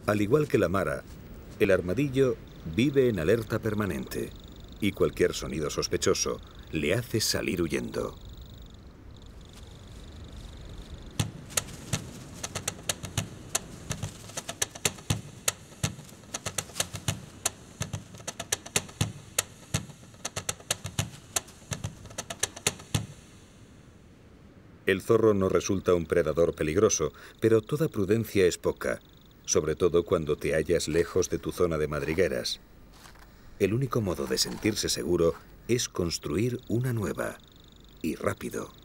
Al igual que la mara, el armadillo vive en alerta permanente y cualquier sonido sospechoso le hace salir huyendo. El zorro no resulta un predador peligroso, pero toda prudencia es poca, sobre todo cuando te hallas lejos de tu zona de madrigueras. El único modo de sentirse seguro es construir una nueva, y rápido.